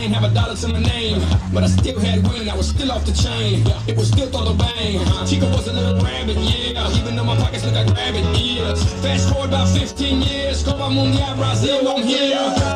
ain't have a dollar to my name, but I still had wind, I was still off the chain. It was still todo bang. Chica was a little rabbit, yeah. Even though my pockets look like rabbit ears. Fast forward about 15 years, Copa Mundial, Brazil, I'm here.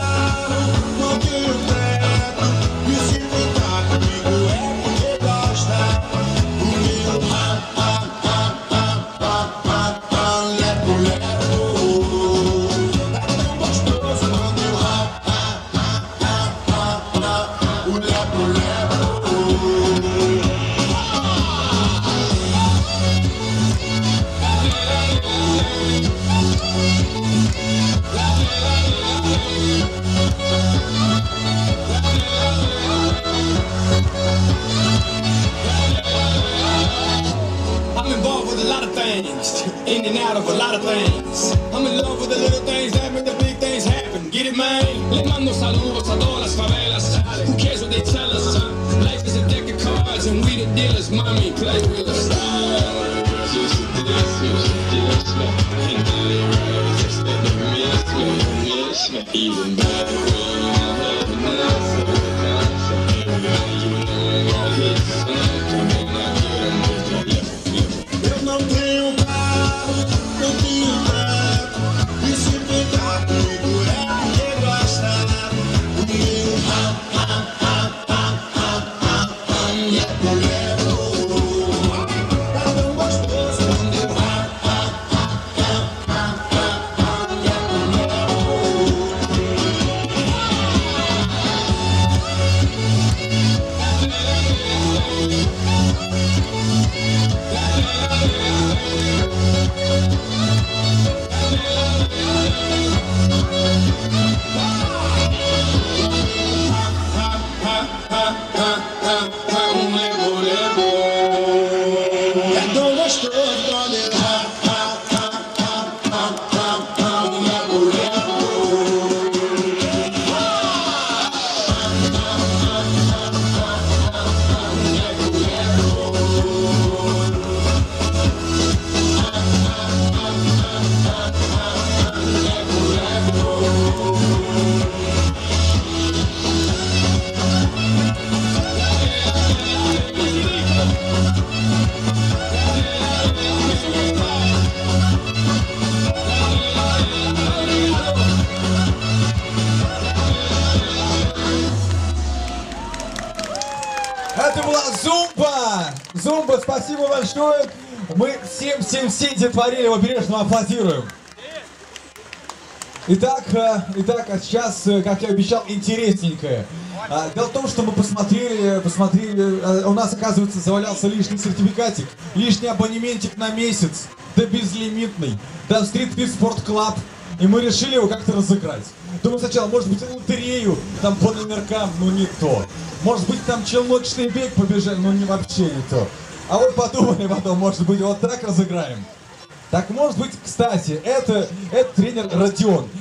In and out of a lot of things. I'm in love with the little things that make the big things happen. Get it, man? Le mando saludos a todas las favelas. Who cares what they tell us? Life is a deck of cards and we the dealers. Mommy, play with us. Even better. Это была Зумба! Зумба, спасибо большое! Мы всем детворили, побережно аплодируем. Итак, а сейчас, как я обещал, интересненькое. Дело в том, что мы посмотрели, у нас, оказывается, завалялся лишний сертификатик, лишний абонементик на месяц, да безлимитный, да в Street Fit Sport Club, и мы решили его как-то разыграть. Думаю, сначала, может быть, лотерею, там по номеркам, ну не то. Может быть, там челночный бег побежали, ну не вообще не то. А вот подумали потом, может быть, вот так разыграем. Так, может быть, кстати, это тренер Родион.